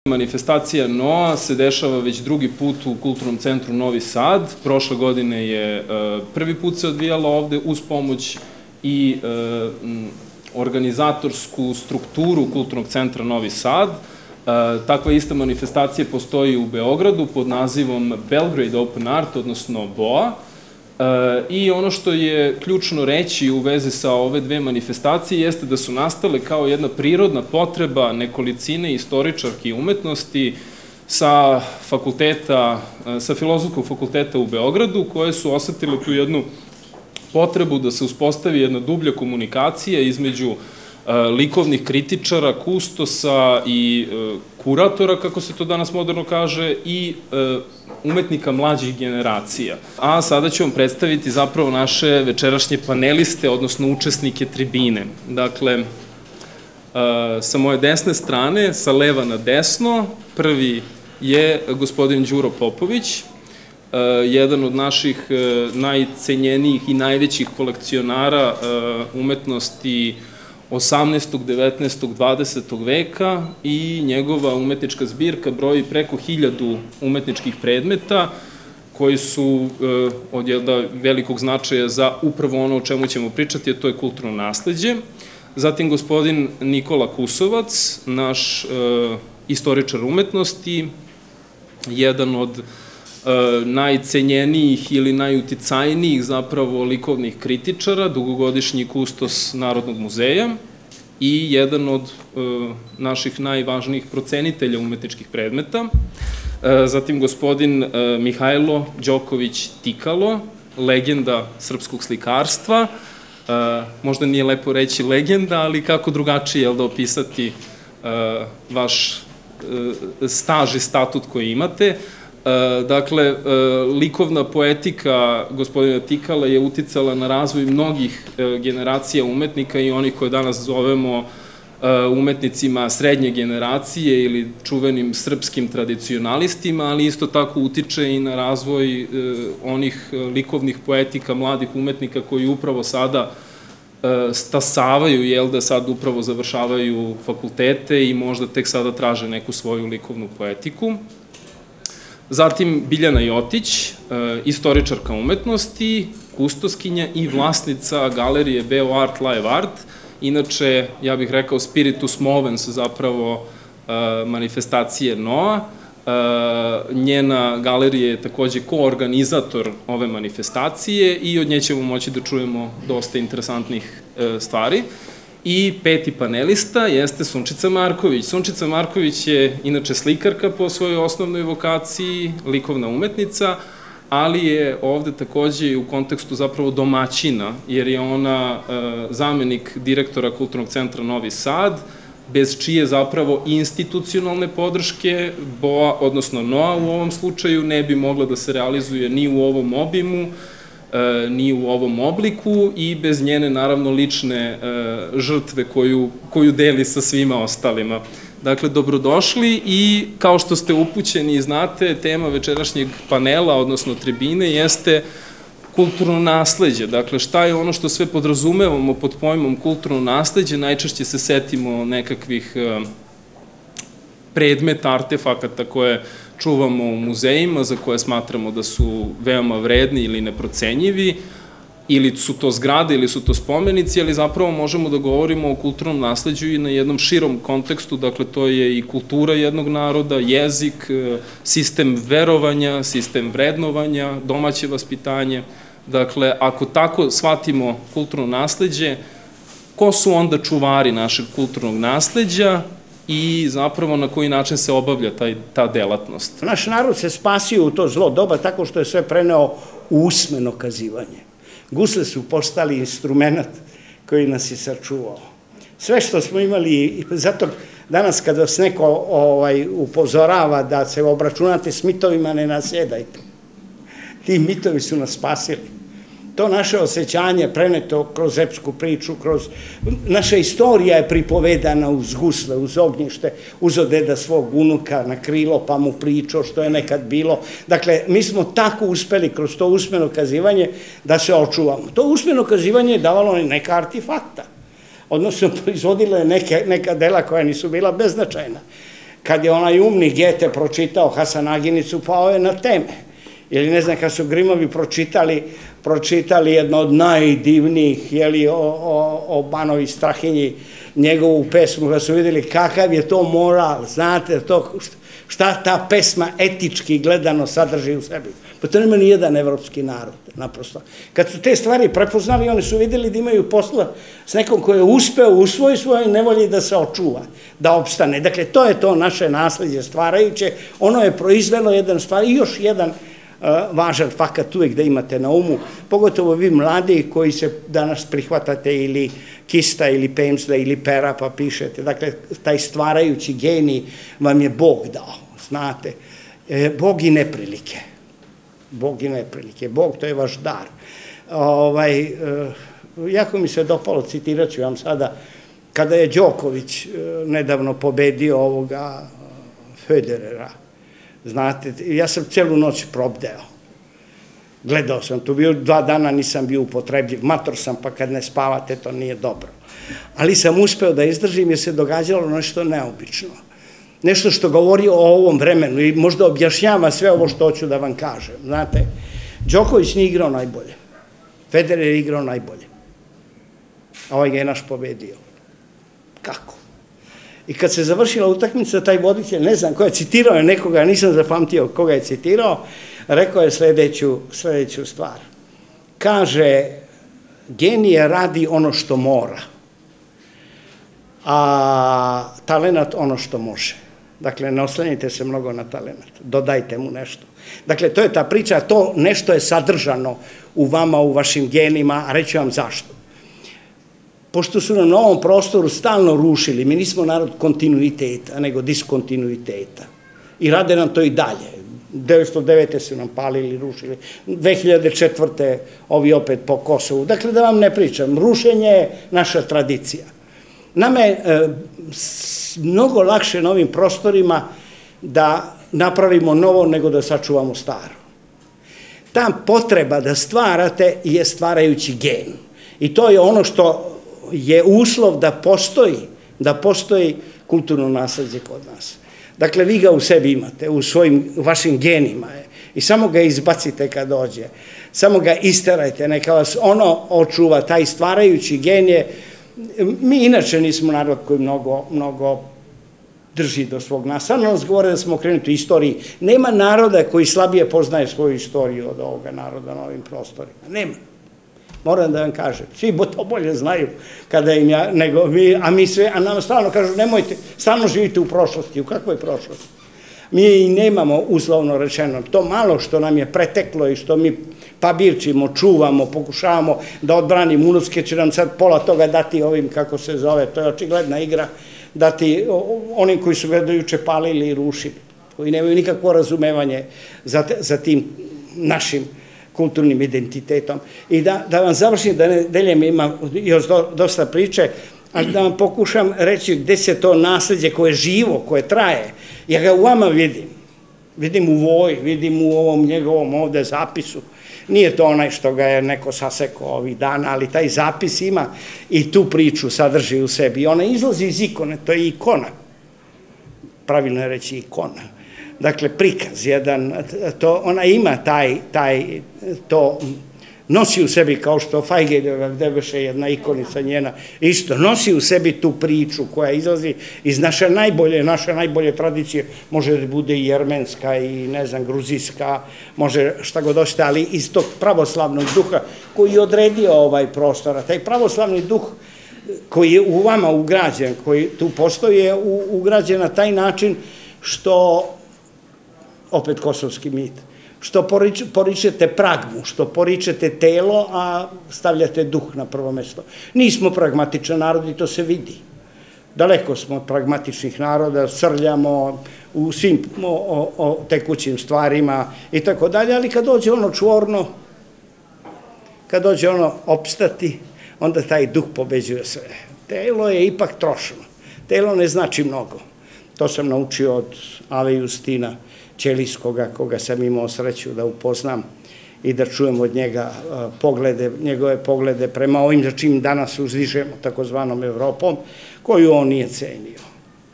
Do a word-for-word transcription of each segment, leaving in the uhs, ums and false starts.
Manifestacija Noa se dešava već drugi put u Kulturnom centru Novi Sad. Prošle godine je prvi put se odvijala ovde uz pomoć i organizatorsku strukturu Kulturnog centra Novi Sad. Takva ista manifestacija postoji u Beogradu pod nazivom Belgrade Open Art, odnosno B O A. I ono što je ključno reći u vezi sa ove dve manifestacije jeste da su nastale kao jedna prirodna potreba nekolicine istoričarki umetnosti sa fakulteta, sa Filozofskog fakulteta u Beogradu, koje su osetile tu jednu potrebu da se uspostavi jedna dublja komunikacija između likovnih kritičara, kustosa i kuratora, kako se to danas moderno kaže, i umetnika mlađih generacija. A sada ću vam predstaviti zapravo naše večerašnje paneliste, odnosno učesnike tribine. Dakle, sa moje desne strane, sa leva na desno, prvi je gospodin Đuro Popović, jedan od naših najcenjenijih i najvećih kolekcionara umetnosti osamnaestog, devetnaestog, dvadesetog veka i njegova umetnička zbirka broji preko hiljadu umetničkih predmeta koji su od velikog značaja za upravo ono o čemu ćemo pričati, a to je kulturno nasleđe. Zatim gospodin Nikola Kusovac, naš istoričar umetnosti, jedan od najcenjenijih ili najuticajnijih zapravo likovnih kritičara, dugogodišnji kustos Narodnog muzeja i jedan od naših najvažnijih procenitelja umetničkih predmeta. Zatim gospodin Mihajlo Đoković Tikalo, legenda srpskog slikarstva. Možda nije lepo reći legenda, ali kako drugačije da opisati vaš staž i statut koji imate. Dakle, likovna poetika gospodina Tikala je uticala na razvoj mnogih generacija umetnika i onih koje danas zovemo umetnicima srednje generacije ili čuvenim srpskim tradicionalistima, ali isto tako utiče i na razvoj onih likovnih poetika, mladih umetnika koji upravo sada stasavaju, jel da sad upravo završavaju fakultete i možda tek sada traže neku svoju likovnu poetiku. Zatim Biljana Jotić, istoričarka umetnosti, kustoskinja i vlasnica galerije Beo Art Live Art. Inače, ja bih rekao spiritus movens zapravo manifestacije Noa. Njena galerija je takođe koorganizator ove manifestacije i od nje ćemo moći da čujemo dosta interesantnih stvari. I peti panelista jeste Sunčica Marković. Sunčica Marković je inače slikarka po svojoj osnovnoj vokaciji, likovna umetnica, ali je ovde takođe i u kontekstu zapravo domaćina, jer je ona zamenik direktora Kulturnog centra Novi Sad, bez čije zapravo institucionalne podrške B O A, odnosno Noa u ovom slučaju, ne bi mogla da se realizuje ni u ovom obimu, ni u ovom obliku i bez njene, naravno, lične žrtve koju deli sa svima ostalima. Dakle, dobrodošli i kao što ste upućeni i znate, tema večerašnjeg panela, odnosno tribine, jeste kulturno nasleđe. Dakle, šta je ono što sve podrazumevamo pod pojmom kulturno nasleđe? Najčešće se setimo nekakvih predmeta, artefakata koje čuvamo u muzejima, za koje smatramo da su veoma vredni ili neprocenjivi, ili su to zgrade, ili su to spomenici, ali zapravo možemo da govorimo o kulturnom nasleđu i na jednom širom kontekstu, dakle to je i kultura jednog naroda, jezik, sistem verovanja, sistem vrednovanja, domaće vaspitanje. Dakle, ako tako shvatimo kulturno nasleđe, ko su onda čuvari našeg kulturnog nasleđa i zapravo na koji način se obavlja ta delatnost? Naš narod se spasio u to zlo doba tako što je sve preneo u usmeno kazivanje. Gusle su postali instrument koji nas je sačuvao. Sve što smo imali, zato danas kada vas neko upozorava da se obračunate s mitovima, ne nasedajte. Ti mitovi su nas spasili. To naše osjećanje preneto kroz epsku priču, kroz... Naša istorija je pripovedana uz gusle, uz ognjište, uzo deda svog unuka na krilo pa mu pričao što je nekad bilo. Dakle, mi smo tako uspeli kroz to usmeno kazivanje da se očuvamo. To usmeno kazivanje je davalo neka artefakta, odnosno proizvodilo je neka dela koja nisu bila beznačajna. Kad je onaj umni Gete pročitao Hasanaginicu, pao je na teme. Ili ne znam, kad su Grimovi pročitali, pročitali jedno od najdivnijih, jeli, o, o, o Banovi Strahinji, njegovu pesmu, kad su vidjeli kakav je to moral, znate, to, šta ta pesma etički gledano sadrži u sebi. Pa to nema ni jedan evropski narod, naprosto. Kad su te stvari prepoznali, oni su vidjeli da imaju posla s nekom koji je uspeo u svoj svojoj nevolji da se očuva, da opstane. Dakle, to je to naše nasledđe stvarajuće, ono je proizvelo jedan stvar i još jedan važan fakat uvek da imate na umu, pogotovo vi mladi koji se danas prihvatate ili Kista ili Pemsda ili Pera pa pišete. Dakle, taj stvarajući genij vam je Bog dao, znate. Bog i neprilike. Bog i neprilike. Bog, to je vaš dar. Ovaj, jako mi se dopalo, citirat ću vam sada, kada je Đoković nedavno pobedio ovoga Federera. Znate, ja sam celu noć probdeo. Gledao sam, tu bio dva dana, nisam bio upotrebljiv. Mator sam, pa kad ne spavate, to nije dobro. Ali sam uspeo da izdržim jer se događalo nešto neobično. Nešto što govori o ovom vremenu i možda objašnjava sve ovo što hoću da vam kažem. Znate, Đoković nije igrao najbolje. Federer je igrao najbolje. A ovaj ga je naš pobedio. Kako? I kad se završila utakmica, taj voditelj, ne znam ko je citirao je nekoga, nisam zapamtio koga je citirao, rekao je sledeću, sledeću stvar. Kaže, genije radi ono što mora, a talenat ono što može. Dakle, ne oslanjajte se mnogo na talenat, dodajte mu nešto. Dakle, to je ta priča, to nešto je sadržano u vama, u vašim genima, a reću vam zašto. Pošto su nam na ovom prostoru stalno rušili, mi nismo narod kontinuiteta, nego diskontinuiteta. I rade nam to i dalje. devetsto devete su nam palili, rušili. dve hiljade četvrte ovi opet po Kosovu. Dakle, da vam ne pričam, rušenje je naša tradicija. Nama je mnogo lakše na ovim prostorima da napravimo novo nego da sačuvamo staro. Ta potreba da stvarate je stvarajući gen. I to je ono što je uslov da postoji, da postoji kulturno nasledđe kod nas. Dakle, vi ga u sebi imate, u svojim, vašim genima je. I samo ga izbacite kad dođe. Samo ga isterajte, neka vas ono očuva, taj stvarajući gen je. Mi inače nismo narod koji mnogo, mnogo drži do svog nas. Samo nas govore da smo okrenuti u istoriji. Nema naroda koji slabije poznaje svoju istoriju od ovoga naroda na ovim prostorima. Nema. Moram da vam kažem, svi to bolje znaju kada im ja, nego mi, a mi sve, a nam stalno kažu, nemojte, stalno živite u prošlosti, u kakvoj prošlosti? Mi i nemamo, uslovno rečeno, to malo što nam je preteklo i što mi pabirčimo, čuvamo, pokušavamo da odbranimo, unučke će nam sad pola toga dati ovim, kako se zove, to je očigledna igra, dati onim koji su ga dojuče palili i rušili, koji nemaju nikakvo razumevanje za, za tim našim kulturnim identitetom. I da, da vam završim, da ne deljem, imam još do, dosta priče, ali da vam pokušam reći gde se to nasledđe koje je živo, koje traje. Ja ga u vama vidim. Vidim u Voji, vidim u ovom njegovom ovde zapisu. Nije to onaj što ga je neko sasekao ovih dana, ali taj zapis ima i tu priču sadrži u sebi. I ona izlazi iz ikone, to je ikona. Pravilno je reći ikona. Dakle, prikaz jedan, to, ona ima taj, taj, to nosi u sebi, kao što Fajgeljeva, gde beše jedna ikonica njena, isto, nosi u sebi tu priču koja izlazi iz naše najbolje, naše najbolje tradicije, može da bude i jermenska i, ne znam, gruzijska, može šta god hoćete, ali iz tog pravoslavnog duha koji je odredio ovaj prostor, taj pravoslavni duh koji je u vama ugrađen, koji tu postoji, je ugrađen na taj način što, opet kosovski mit, što poričete pragmu, što poričete telo, a stavljate duh na prvo mesto. Nismo pragmatičan narod i to se vidi. Daleko smo od pragmatičnih naroda, srljamo u svim tekućim stvarima i tako dalje, ali kad dođe ono čvorno, kad dođe ono opstati, onda taj duh pobeđuje sve. Telo je ipak trošno. Telo ne znači mnogo. To sam naučio od Ave Justina Ćelijskoga, koga sam imao sreću da upoznam i da čujem od njega poglede, njegove poglede prema ovim za čim danas uzdižemo takozvanom Evropom, koju on nije cenio.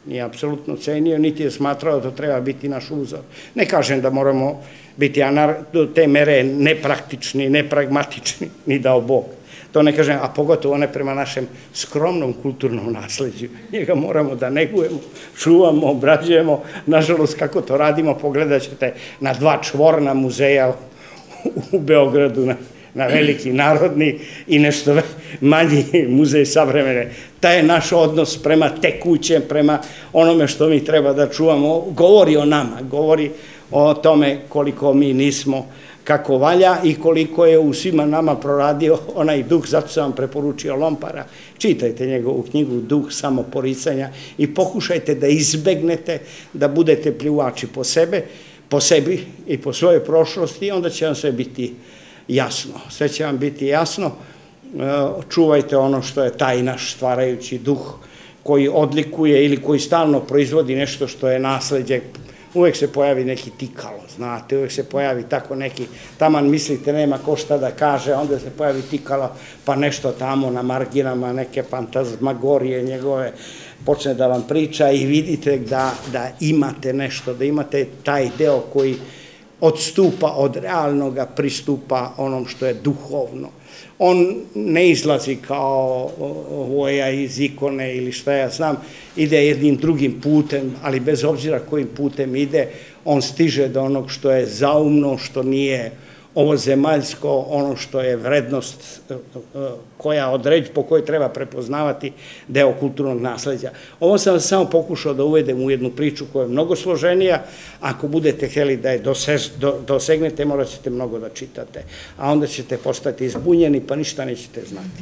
nije apsolutno cenio, niti je smatrao da treba biti naš uzor. Ne kažem da moramo biti do te mere nepraktični, nepragmatični, ni dao Bog. To ne kažem, a pogotovo ne prema našem skromnom kulturnom nasleđu. Njega moramo da negujemo, čuvamo, obrađujemo. Nažalost, kako to radimo, pogledat ćete na dva čvorna muzeja u Beogradu, na veliki narodni i nešto manji muzej savremene. Taj je naš odnos prema tekućem, prema onome što mi treba da čuvamo, govori o nama, govori o tome koliko mi nismo kako valja i koliko je u svima nama proradio onaj duh, zato sam vam preporučio Lompara. Čitajte njegovu knjigu Duh samoporicanja i pokušajte da izbegnete da budete pljuvači po sebe, po sebi i po svojoj prošlosti i onda će vam sve biti jasno. Sve će vam biti jasno. Čuvajte ono što je taj naš stvarajući duh koji odlikuje ili koji stalno proizvodi nešto što je nasleđe. Uvek se pojavi neki tikalo, znate, uvek se pojavi tako neki, taman mislite nema ko šta da kaže, onda se pojavi tikalo, pa nešto tamo na marginama, neke fantazmagorije njegove, počne da vam priča i vidite da imate nešto, da imate taj deo koji odstupa od realnoga, pristupa onom što je duhovno. On ne izlazi kao voja iz ikone ili šta ja znam, ide jednim drugim putem, ali bez obzira kojim putem ide, on stiže do onog što je zaumno, što nije ovozemaljsko, ono što je vrednost koja određuje, po kojoj treba prepoznavati deo kulturnog nasleđa. Ovo sam samo pokušao da uvedem u jednu priču koja je mnogo složenija. Ako budete hteli da je dosegnete, morat ćete mnogo da čitate, a onda ćete postati izbunjeni, pa ništa nećete znati.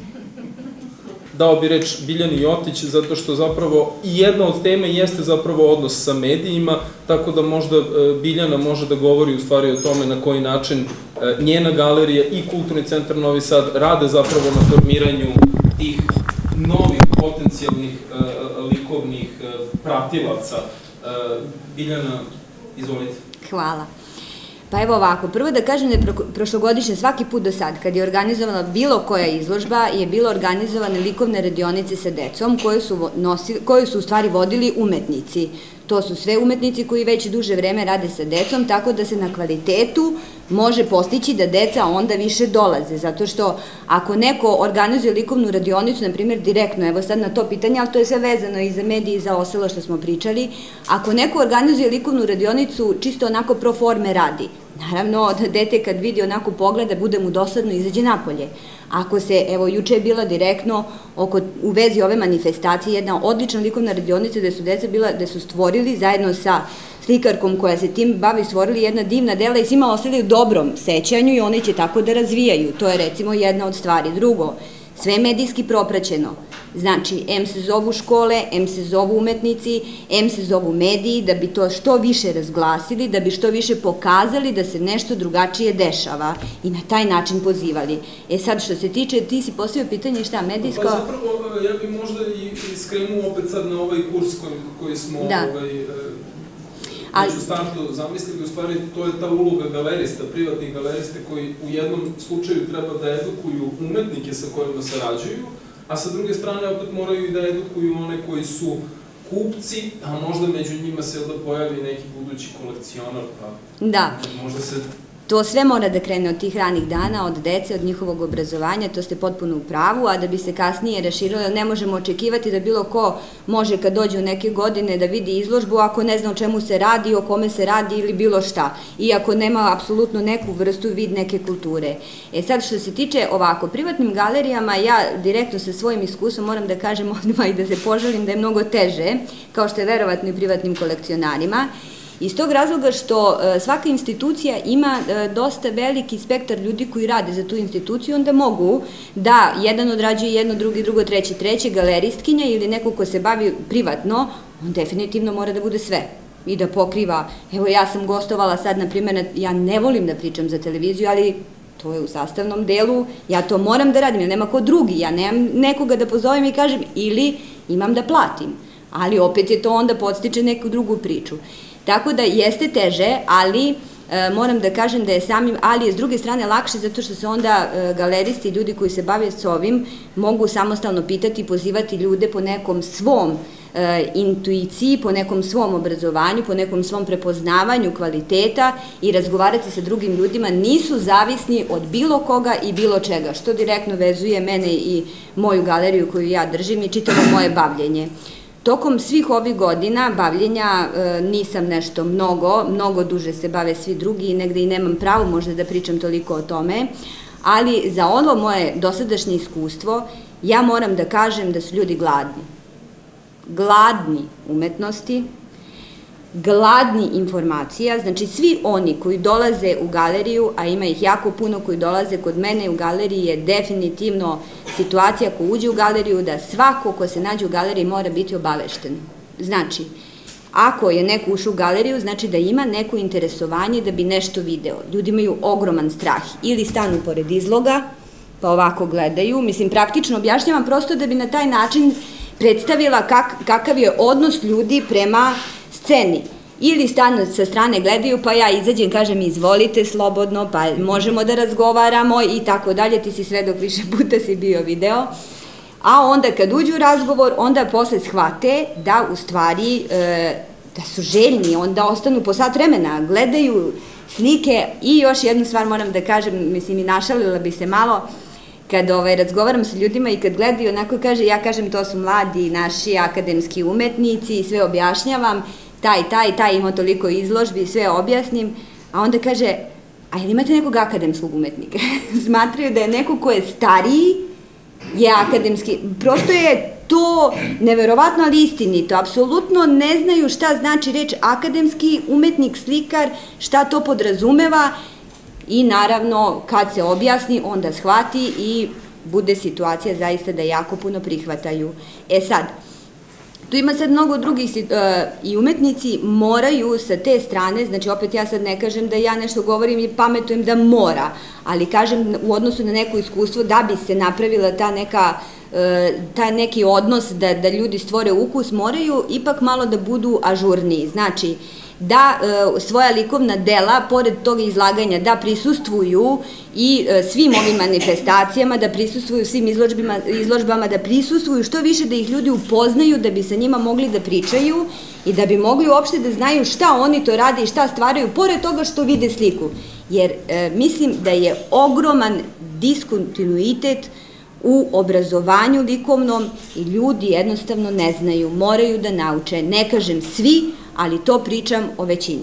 Dao bi reč Biljani Jotić, zato što zapravo i jedna od teme jeste zapravo odnos sa medijima, tako da možda Biljana može da govori u stvari o tome na koji način njena galerija i Kulturni centar Novi Sad rade zapravo na formiranju tih novih potencijalnih likovnih pratilaca. Biljana, izvolite. Hvala. Pa evo ovako, prvo da kažem da je prošlogodišnje svaki put do sad, kad je organizovana bilo koja izložba, je bilo organizovane likovne radionice sa decom koje su u stvari vodili umetnici. To su sve umetnici koji već duže vreme rade sa decom, tako da se na kvalitetu može postići da deca onda više dolaze, zato što ako neko organizuje likovnu radionicu, na primjer direktno, evo sad na to pitanje, ali to je sve vezano i za medije i za ostalo što smo pričali, ako neko organizuje likovnu radionicu čisto onako pro forme radi, naravno da dete kad vidi onako pogleda, bude mu dosadno i izađe napolje. Ako se, evo, juče je bila direktno u vezi ove manifestacije jedna odlična likovna radionica gde su deca bila, gde su stvorili zajedno sa slikarkom koja se tim bavi, stvorili jedna divna dela i svima ostali u dobrom sećanju i oni će tako da razvijaju. To je recimo jedna od stvari. Drugo, sve je medijski propraćeno. Znači, em se zovu škole, em se zovu umetnici, em se zovu mediji, da bi to što više razglasili, da bi što više pokazali da se nešto drugačije dešava i na taj način pozivali. E sad, što se tiče, ti si postavio pitanje šta, medijsko... Pa zapravo, ja bih možda i skrenuo opet sad na ovaj kurs koji smo već u startu zamislili, u stvari to je ta uloga galerista, privatnih galerista koji u jednom slučaju treba da edukuju umetnike sa kojima sarađuju, a sa druge strane opet moraju i da edukuju one koji su kupci, a možda među njima se da pojavi neki budući kolekcionar, pa možda se... To sve mora da krene od tih ranih dana, od dece, od njihovog obrazovanja, to ste potpuno u pravu, a da bi se kasnije raširilo, ne možemo očekivati da bilo ko može kad dođe u neke godine da vidi izložbu ako ne zna o čemu se radi, o kome se radi ili bilo šta, iako nema apsolutno neku vrstu vid neke kulture. E sad, što se tiče ovako, privatnim galerijama, ja direktno sa svojim iskustvom moram da kažem odmah i da se požalim da je mnogo teže, kao što je verovatno i privatnim kolekcionarima, iz tog razloga što svaka institucija ima dosta veliki spektar ljudi koji rade za tu instituciju, onda mogu da jedan odrađuje jedno, drugi, drugo, treće, treće, galeristkinja ili neko ko se bavi privatno, on definitivno mora da bude sve i da pokriva. Evo, ja sam gostovala sad, na primjer, ja ne volim da pričam za televiziju, ali to je u sastavnom delu, ja to moram da radim, jer nema ko drugi, ja nemam nekoga da pozovem i kažem ili imam da platim, ali opet je to onda podstiče neku drugu priču. Tako da jeste teže, ali moram da kažem da je samim, ali je s druge strane lakše zato što se onda galeristi i ljudi koji se bave s ovim mogu samostalno pitati i pozivati ljude po nekom svom intuiciji, po nekom svom obrazovanju, po nekom svom prepoznavanju kvaliteta i razgovarati sa drugim ljudima, nisu zavisni od bilo koga i bilo čega, što direktno vezuje mene i moju galeriju koju ja držim i čitavo moje bavljenje. Tokom svih ovih godina bavljenja nisam nešto mnogo, mnogo duže se bave svi drugi i negde i nemam pravo možda da pričam toliko o tome, ali za ono moje dosadašnje iskustvo ja moram da kažem da su ljudi gladni. Gladni umetnosti, gladni informacija, znači svi oni koji dolaze u galeriju, a ima ih jako puno koji dolaze kod mene u galeriji, je definitivno situacija ko uđe u galeriju da svako ko se nađe u galeriji mora biti obavešten. Znači, ako je neko ušao u galeriju, znači da ima neko interesovanje da bi nešto video. Ljudi imaju ogroman strah. Ili stanu pored izloga, pa ovako gledaju. Mislim, praktično objašnjavam prosto da bi na taj način predstavila kakav je odnos ljudi prema sceni. Ili stanu sa strane gledaju, pa ja izađem, kažem izvolite slobodno, pa možemo da razgovaramo i tako dalje. Ti si sve dok više puta si bio video. A onda kad uđu u razgovor, onda posle shvate da u stvari da su željni, onda ostanu po sat vremena, gledaju slike. I još jednu stvar moram da kažem, mislim i našalila bi se malo, kad razgovaram sa ljudima i kad gledaju, onako kaže, ja kažem to su mladi naši akademski umetnici i sve objašnjavam, taj, taj, taj ima toliko izložbi i sve objasnim, a onda kaže, a jel imate nekog akademskog umetnika? Smatraju da je neko ko je stariji, je akademski, prosto je to neverovatno, ali istinito, apsolutno ne znaju šta znači reč akademski umetnik, slikar, šta to podrazumeva i naravno kad se objasni onda shvati i bude situacija zaista da jako puno prihvataju. E sad, tu ima sad mnogo drugih i umetnici moraju sa te strane, znači opet ja sad ne kažem da ja nešto govorim i pametujem da mora, ali kažem u odnosu na neko iskustvo da bi se napravila ta neka, taj neki odnos da ljudi stvore ukus, moraju ipak malo da budu ažurniji. Znači, da svoja likovna dela, pored tog izlaganja, da prisustvuju i svim ovim manifestacijama, da prisustvuju svim izložbama, da prisustvuju što više, da ih ljudi upoznaju, da bi sa njima mogli da pričaju i da bi mogli uopšte da znaju šta oni to rade i šta stvaraju, pored toga što vide sliku. Jer mislim da je ogroman diskontinuitet u obrazovanju likovnom i ljudi jednostavno ne znaju, moraju da nauče. Ne kažem svi, ali to pričam o većini.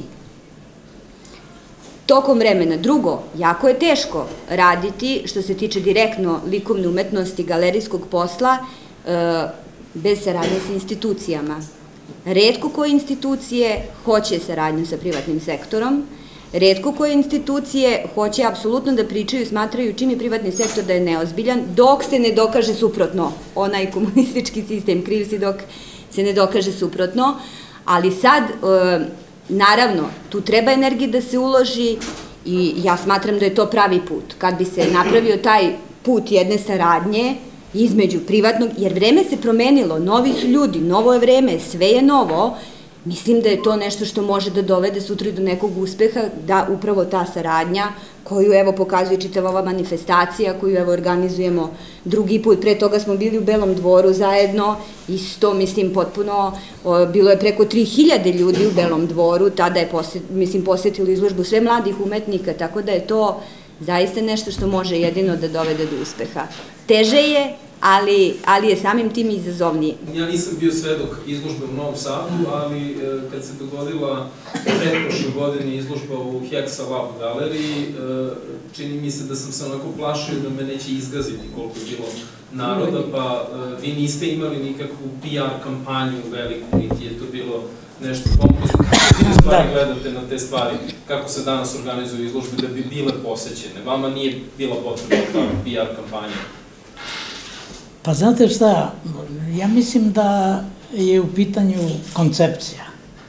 Tokom vremena. Drugo, jako je teško raditi, što se tiče direktno likovne umetnosti, galerijskog posla, bez saradnje sa institucijama. Retko koje institucije hoće saradnju sa privatnim sektorom, retko koje institucije hoće apsolutno da pričaju, smatraju čim je privatni sektor da je neozbiljan, dok se ne dokaže suprotno. Onaj komunistički sistem, kriv si dok se ne dokaže suprotno. Ali sad, naravno, tu treba energije da se uloži i ja smatram da je to pravi put. Kad bi se napravio taj put jedne saradnje između privatnog, jer vreme se promenilo, novi su ljudi, novo je vreme, sve je novo, mislim da je to nešto što može da dovede sutra do nekog uspeha, da upravo ta saradnja, koju evo pokazuje čitava ova manifestacija, koju evo organizujemo drugi put, pre toga smo bili u Belom dvoru zajedno, isto mislim potpuno, bilo je preko tri hiljade ljudi u Belom dvoru, tada je mislim posetilo izložbu sve mladih umetnika, tako da je to zaista nešto što može jedino da dovede do uspeha. Teže je, ali je samim tim izazovnije. Ja nisam bio svedok izložbe u Novom Sadu, ali kad se dogodila pretprošle godine izložba u Hexa Lab galeriji, čini mi se da sam se onako plašio da me neće izgaziti koliko je bilo naroda, pa vi niste imali nikakvu P R kampanju veliku, niti je to bilo nešto pompozno. Kako vi stvari gledate na te stvari, kako se danas organizuju izložbe da bi bile posećene? Vama nije bila potrebna ta P R kampanja? Pa znate šta, ja mislim da je u pitanju koncepcija.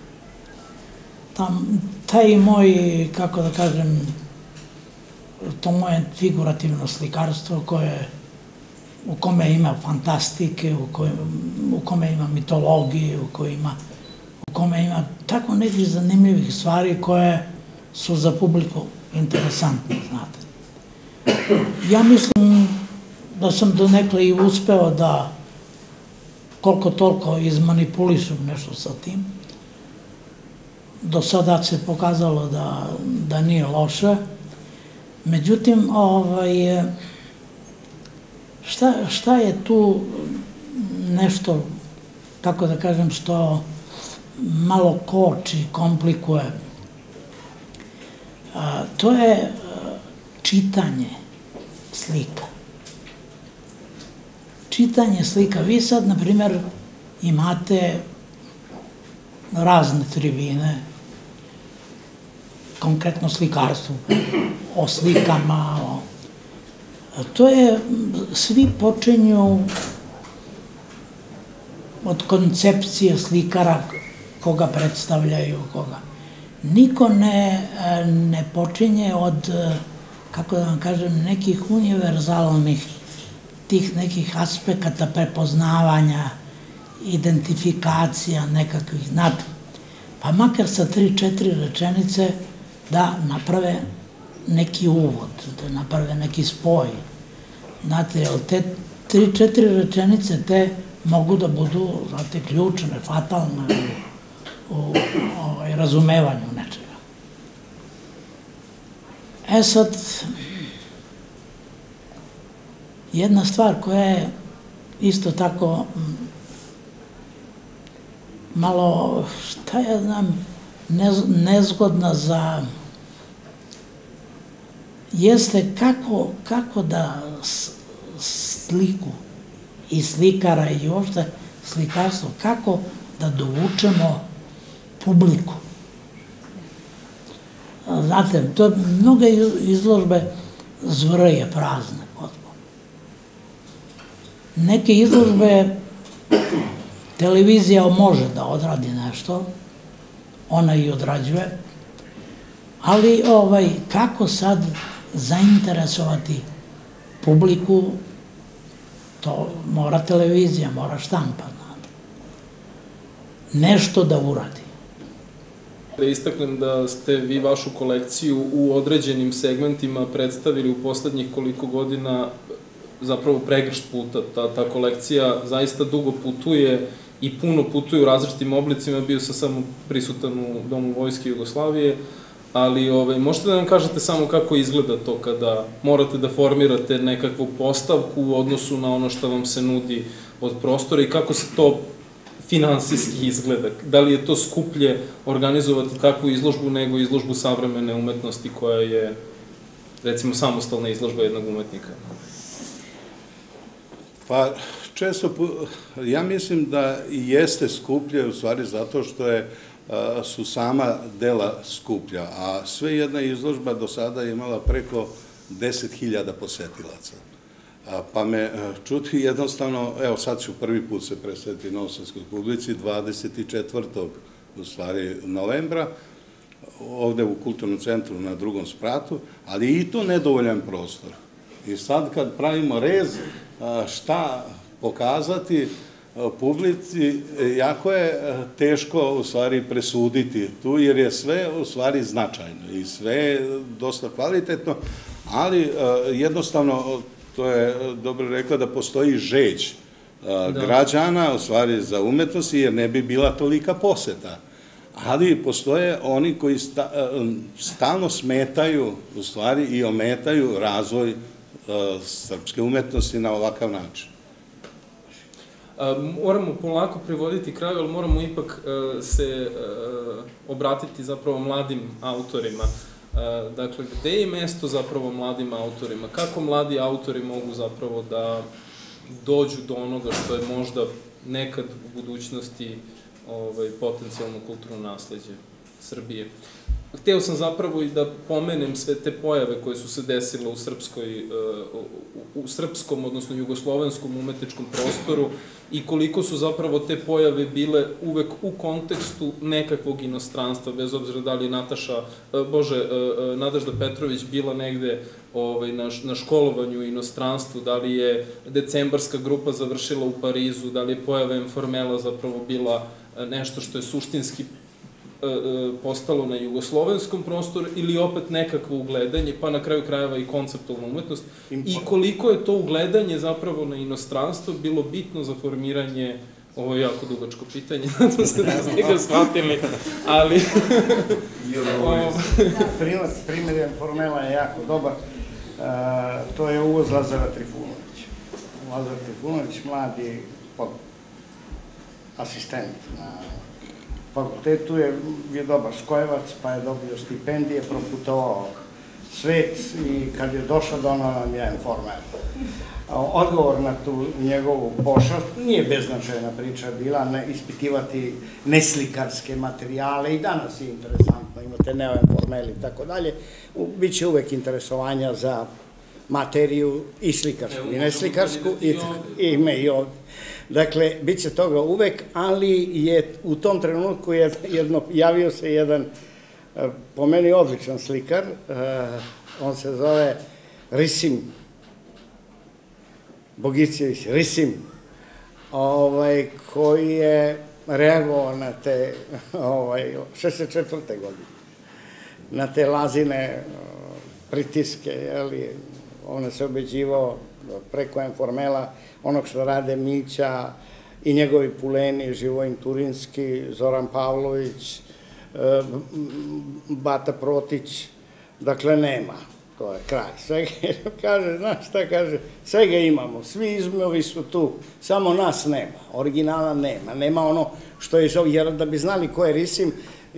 Taj moj, kako da kažem, to moje figurativno slikarstvo koje, u kome ima fantastike, u kome ima mitologije, u kome ima tako nekih zanimljivih stvari koje su za publiku interesantne, znate. Ja mislim da sam donekle i uspeo da koliko toliko izmanipulišu nešto sa tim. Do sada se pokazalo da, da nije loše. Međutim, ovaj, šta, šta je tu nešto, kako da kažem, što malo koči, komplikuje? A, to je čitanje slika. Čitanje slika. Vi sad, na primjer, imate razne tribine, konkretno slikarstvo, o slikama, o... To je, svi počinju od koncepcije slikara, koga predstavljaju, koga. Niko ne, ne počinje od, kako da vam kažem, nekih univerzalnih, tih nekih aspekata prepoznavanja, identifikacija nekakvih, znate, pa makar sa tri, četiri rečenice da naprave neki uvod, da naprave neki spoj. Znate, jer te tri, četiri rečenice te mogu da budu, znate, ključne, fatalne u, u, u razumevanju nečega. E sad, jedna stvar koja je isto tako malo, šta ja znam, nezgodna za... jeste kako, kako da sliku i slikara i uopšte slikarstvo, kako da dovučemo publiku. Znate, to mnoge izložbe zvrje, prazne. Neke izložbe televizija može da odradi nešto, ona i odrađuje, ali ovaj, kako sad zainteresovati publiku, to mora televizija, mora štampa, nešto da uradi. Da istaknem da ste vi vašu kolekciju u određenim segmentima predstavili u poslednjih koliko godina, zapravo pregršt puta. Ta, ta kolekcija zaista dugo putuje i puno putuje u različitim oblicima. Bio sam samo prisutan u Domu Vojske Jugoslavije, ali ovaj, možete da nam kažete samo kako izgleda to kada morate da formirate nekakvu postavku u odnosu na ono što vam se nudi od prostora i kako se to finansijski izgleda? Da li je to skuplje organizovati takvu izložbu nego izložbu savremene umetnosti koja je, recimo, samostalna izložba jednog umetnika? Pa, često, ja mislim da i jeste skuplje, u stvari, zato što je, su sama dela skuplja, a sve jedna izložba do sada je imala preko deset hiljada posetilaca. Pa me čuti jednostavno, evo sad ću prvi put se predstaviti novosadskoj publici, dvadeset četvrtog u stvari novembra, ovde u Kulturnom centru na drugom spratu, ali i to nedovoljan prostor. I sad kad pravimo rez, šta pokazati publici, jako je teško u stvari presuditi tu, jer je sve u stvari značajno i sve je dosta kvalitetno, ali jednostavno, to je dobro rekla, da postoji žeđ građana u stvari za umetnost, jer ne bi bila tolika poseta. Ali postoje oni koji stalno smetaju u stvari i ometaju razvoj srpske umetnosti na ovakav način. Moramo polako privoditi kraju, ali moramo ipak se obratiti zapravo mladim autorima. Dakle, gde je mesto zapravo mladim autorima? Kako mladi autori mogu zapravo da dođu do onoga što je možda nekad u budućnosti potencijalno kulturno nasleđe Srbije? Hteo sam zapravo i da pomenem sve te pojave koje su se desile u srpskoj, u srpskom, odnosno jugoslovenskom umetničkom prostoru i koliko su zapravo te pojave bile uvek u kontekstu nekakvog inostranstva, bez obzira da li je Nataša, bože, Nadežda Petrović bila negde na školovanju u inostranstvu, da li je decembarska grupa završila u Parizu, da li je pojava Informela zapravo bila nešto što je suštinski postalo na jugoslovenskom prostoru ili opet nekakvo ugledanje, pa na kraju krajeva i konceptualna umetnost. I koliko je to ugledanje zapravo na inostranstvo bilo bitno za formiranje Ovo je jako dugačko pitanje, nadam se da ste ga shvatili, ali... Primjer Informela je jako dobar, to je uvoz Lazara Trifunovića. Lazar Trifunović, mladi asistent na fakultetu, je dobar skojevac, pa je dobio stipendije, proputovao svet i kad je došao donao nam je Informel. Odgovor na tu njegovu pošast, nije beznačajna priča bila, ispitivati neslikarske materijale, i danas je interesantno, imate Neo-Informel i tako dalje, biće uvek interesovanja za materiju i slikarsku i neslikarsku, i ime i ovdje. Dakle, bit će toga uvek, ali je u tom trenutku javio se jedan, po meni odličan slikar, on se zove Risim Bogicijević, Risim, koji je reagovao na te šezdeset četvrte godine, na te Lazine pritiske, on je se obeđivao preko Informela, onog što rade Mića i njegovi puleni, Živojin Turinski, Zoran Pavlović, Bata Protić, dakle nema, to je kraj. Svega, kaže, znaš šta kaže, svega imamo, svi izmovi su tu, samo nas nema, originala nema, nema ono što je, jer da bi znali ko je Risim,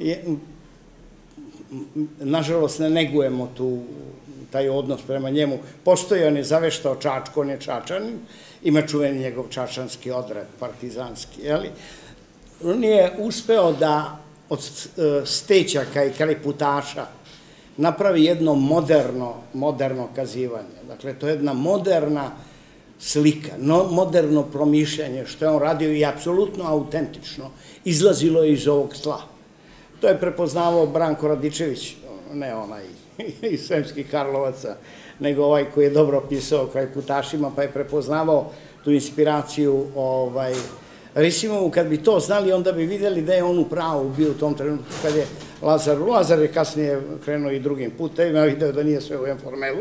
nažalost ne negujemo tu taj odnos prema njemu. Postoji, on je zaveštao Čačko, on je Čačanin, ima čuveni njegov čačanski odred, partizanski, jeli? On je uspeo da od stećaka i krajputaša napravi jedno moderno, moderno kazivanje. Dakle, to je jedna moderna slika, moderno promišljanje, što je on radio i apsolutno autentično, izlazilo je iz ovog tla. To je prepoznavao Branko Radičević, ne onaj iz Sremskih Karlovaca, nego ovaj koji je dobro pisao krajputašima, pa je prepoznavao tu inspiraciju Risimovu. Kad bi to znali, onda bi videli da je on upravo bio u tom trenutku kad je Lazar, Lazar je kasnije krenuo i drugim putevima, video da nije sve u Informelu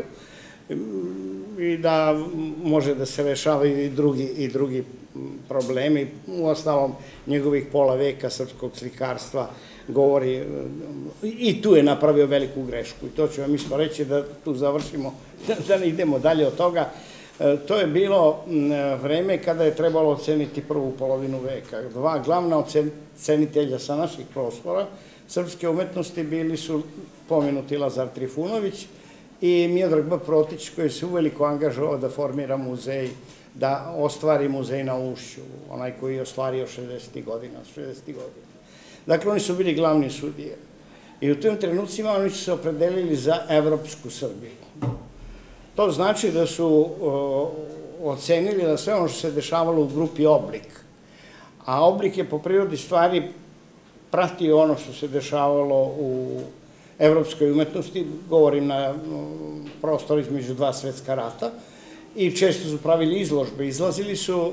i da može da se rešavaju i drugi problemi. U ostalom, njegovih pola veka srpskog slikarstva govori, i tu je napravio veliku grešku. I to ću vam isto reći, da tu završimo, da ne idemo dalje od toga. To je bilo vreme kada je trebalo oceniti prvu polovinu veka. Dva glavna ocenitelja sa naših prostora srpske umetnosti bili su pomenuti Lazar Trifunović i Miodrag B. Protić, koji se uveliko angažovao da formira muzej, da ostvari muzej na Ušću, onaj koji je ostvario šezdesetih godina. Dakle, oni su bili glavni sudije. I u tim trenucima oni su se opredelili za evropsku Srbiju. To znači da su ocenili da sve ono što se dešavalo u grupi Oblik, a Oblik je po prirodi stvari pratio ono što se dešavalo u evropskoj umetnosti, govorim na prostor između dva svetska rata, i često su pravili izložbe. Izlazili su,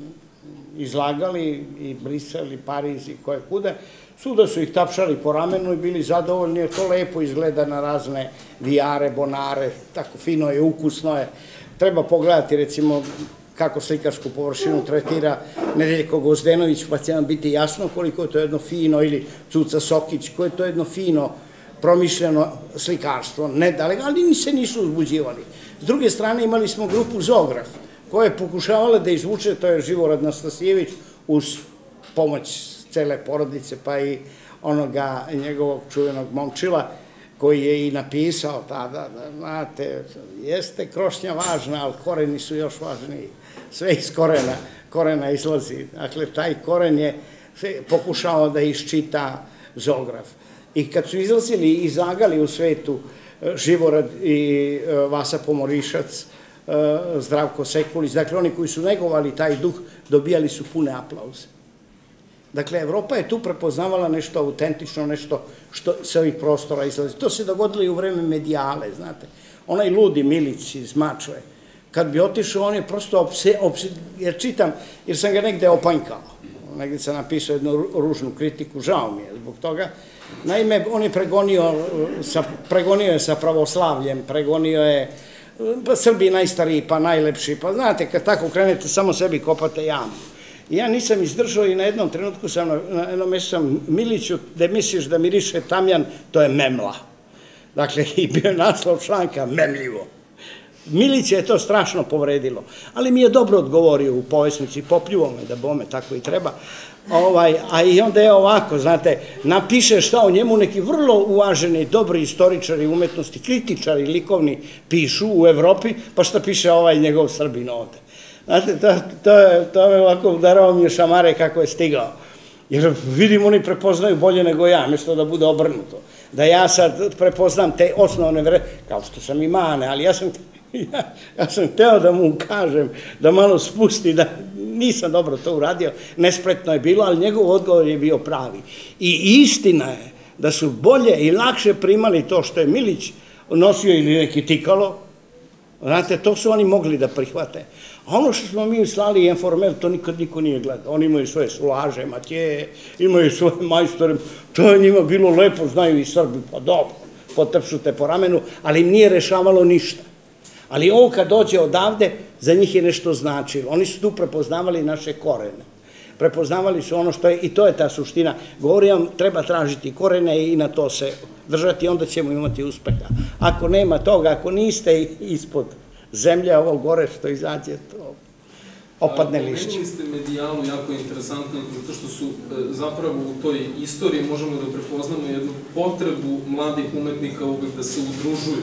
izlagali i Brisel i Pariz i koje kude, svuda su ih tapšali po ramenu i bili zadovoljni, jer to lepo izgleda na razne vijare, bonare, tako fino je, ukusno je. Treba pogledati, recimo, kako slikarsku površinu tretira Nedeljko Gozdenović, pa će vam biti jasno koliko je to jedno fino, ili Cuca Sokić, koje je to jedno fino, promišljeno slikarstvo, ali ni se nisu uzbuđivali. S druge strane, imali smo grupu Zograf, koja je pokušavala da izvuče, to je Živorad Nastasijević, uz pomoć cele porodice, pa i onoga njegovog čuvenog Momčila, koji je i napisao tada, da znate, jeste krošnja važna, ali koreni su još važniji. Sve iz korena, korena izlazi. Dakle, taj koren je pokušao da iščita Zograf. I kad su izlazili i izlagali u svetu Živorad i Vasa Pomorišac, Zdravko Sekulić, dakle, oni koji su negovali taj duh, dobijali su pune aplauze. Dakle, Evropa je tu prepoznavala nešto autentično, nešto što sa ovih prostora izlazi. To se dogodilo i u vreme medijale, znate. Onaj ludi Milić iz Mačve, kad bi otišao, on je prosto, jer čitam, jer sam ga negde opanjkao. Negde sam napisao jednu ružnu kritiku, žao mi je zbog toga. Naime, on je pregonio, pregonio je sa pravoslavljem, pregonio je, pa Srbi najstariji, pa najlepši, pa znate, kad tako krenete, samo sebi kopate jamu. I ja nisam izdržao i na jednom trenutku sam, na jednom mjestu sam Miliću, da misliš da miriše tamjan, to je memla. Dakle, i bio je naslov članka memljivo. Milića je to strašno povredilo, ali mi je dobro odgovorio u povesnici, popljuvo me da bome, tako i treba. A i onda je ovako, znate, napiše šta o njemu neki vrlo uvaženi, dobri istoričari umetnosti, kritičari likovni pišu u Evropi, pa šta piše ovaj njegov Srbin ovde. Znate, to me ovako udarao mi je šamare kako je stigao. Jer vidim, oni prepoznaju bolje nego ja, mjesto da bude obrnuto. Da ja sad prepoznam te osnovne vre, kao što sam i mane, ali ja sam... Ja sam hteo da mu kažem, da malo spusti, da nisam dobro to uradio, nespretno je bilo, ali njegov odgovor je bio pravi. I istina je da su bolje i lakše primali to što je Milić nosio ili neki tikalo, znate, to su oni mogli da prihvate. A ono što smo mi slali i informer, to nikad niko nije gledao. Oni imaju svoje sulaže, matije, imaju svoje majstore, to je njima bilo lepo, znaju i Srbi, pa dobro, potapšu te po ramenu, ali im nije rešavalo ništa. Ali ovo kad dođe odavde, za njih je nešto značilo. Oni su tu prepoznavali naše korene. Prepoznavali su ono što je, i to je ta suština. Govorim, treba tražiti korene i na to se držati, onda ćemo imati uspeha. Ako nema toga, ako niste ispod zemlje, ovo gore što izađe, to opadne lišće. Pomenuli ste medijalu jako interesantno, zato što su zapravo u toj istoriji možemo da prepoznamo jednu potrebu mladih umetnika uvek da se udružuju.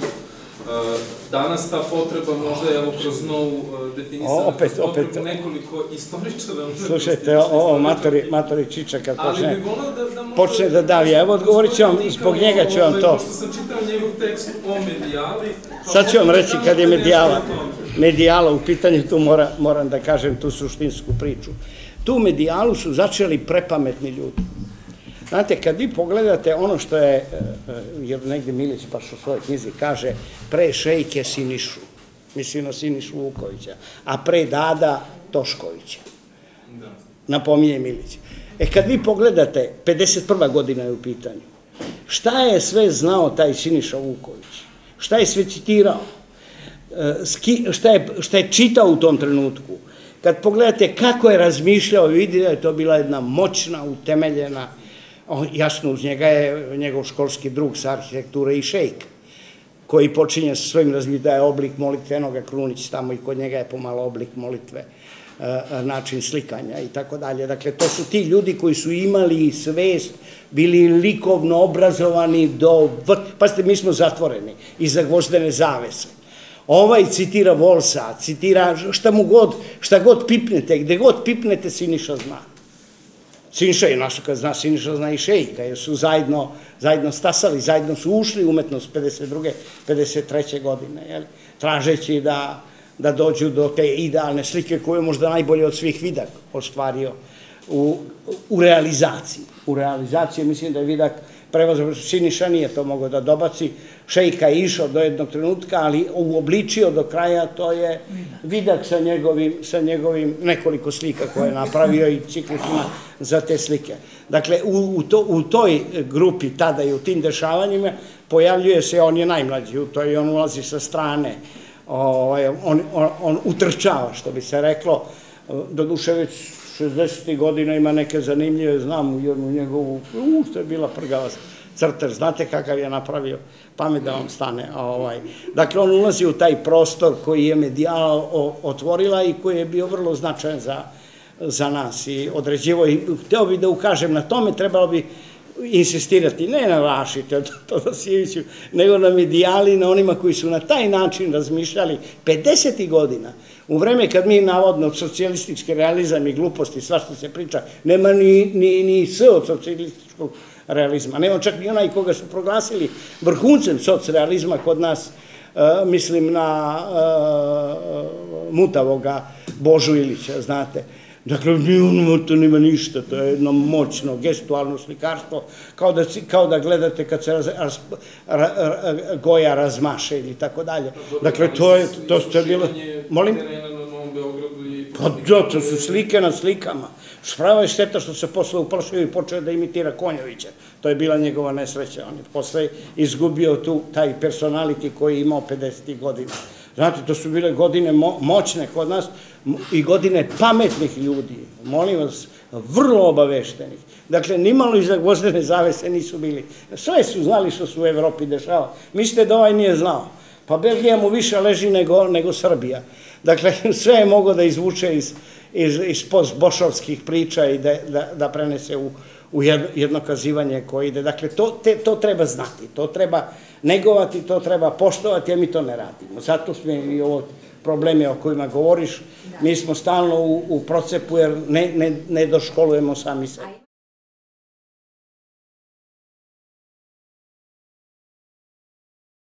Danas ta potreba možda, evo, kroz novu definisanu potrebu nekoliko istoričara. Slušajte, ovo Matori Čiča kad počne da davi, evo odgovorit ću vam, zbog njega ću vam to. Pošto sam čitao njegov tekst o medijali. Sad ću vam reći kad je medijala, medijala u pitanju, tu moram da kažem tu suštinsku priču. Tu medijalu su začeli prepametni ljudi. Znate, kad vi pogledate ono što je, jer negde Milić baš u svojoj knjizi kaže, pre šejke Sinišu, mislim na Sinišu Vukovića, a pre dada Toškovića. Napominje Milić. E, kad vi pogledate, pedeset prva godina je u pitanju, šta je sve znao taj Siniša Vuković? Šta je sve citirao? Šta je čitao u tom trenutku? Kad pogledate kako je razmišljao, vidite da je to bila jedna moćna, utemeljena, jasno, uz njega je njegov školski drug sa arhitekture i šejk, koji počinje sa svojim razmišljanjem da je oblik molitve, eno ga Krunić tamo i kod njega je pomalo oblik molitve, način slikanja i tako dalje. Dakle, to su ti ljudi koji su imali svest, bili likovno obrazovani do... Pazite, mi smo zatvoreni iza gvozdene zavese. Ovaj citira Volsa, citira šta mu god, šta god pipnete, gde god pipnete, Siniša zna. Siniša je naša, kad zna Siniša, zna i šejka, jer su zajedno stasali, zajedno su ušli u umetnost pedeset druge, pedeset treće godine, tražeći da dođu do te idealne slike koje je možda najbolje od svih Vidak ostvario u realizaciji. U realizaciji mislim da je Vidak prevazio, Siniša nije to mogao da dobaci, šejka je išao do jednog trenutka, ali uobličio do kraja, to je Vidak sa njegovim nekoliko slika koje je napravio i ciklusima za te slike. Dakle, u toj grupi tada i u tim dešavanjima pojavljuje se, on je najmlađi u toj i on ulazi sa strane, on utrčava, što bi se reklo, doduše već šezdesetih godina ima neke zanimljive, znam u jednu njegovu, u, što je bila prgava crtež, znate kakav je napravio, pamet da vam stane. Dakle, on ulazi u taj prostor koji je medijala otvorila i koji je bio vrlo značajan za nas i određivo. Hteo bih da ukažem na tome, trebalo bi insistirati, ne na Rašiću, Todosijeviću, nego na medijali, na onima koji su na taj način razmišljali pedesetih godina, u vreme kad mi navodno socijalistički realizam i gluposti, sva što se priča, nema ni s od socijalističkog realizma, nema čak ni onaj koga su proglasili vrhuncem socrealizma kod nas, mislim na mutavoga Božu Ilića, znate. Dakle, to nema ništa, to je jedno moćno, gestualno slikarstvo, kao da gledate kad se Goja razmaše ili tako dalje. Dakle, to je bilo... Molim? Pa da, to su slike na slikama. Prava je šteta što se posle uplašio i počeo da imitira Konjovića. To je bila njegova nesreća. On je posle izgubio taj personality koji je imao pedesetih godina. Znate, to su bile godine moćne kod nas i godine pametnih ljudi, molim vas, vrlo obaveštenih. Dakle, nimalo iza gvozdene zavese nisu bili. Sve su znali što se u Evropi dešava. Mislite da ovaj nije znao? Pa Belgija mu više leži nego Srbija. Dakle, sve je mogo da izvuče iz postbošovskih priča i da prenese u jedno kazivanje koje ide. Dakle, to treba znati, to treba negovati, to treba poštovati, a mi to ne radimo. Zato smo i ovo probleme o kojima govoriš, mi smo stalno u procepu jer ne doškolujemo sami sebe.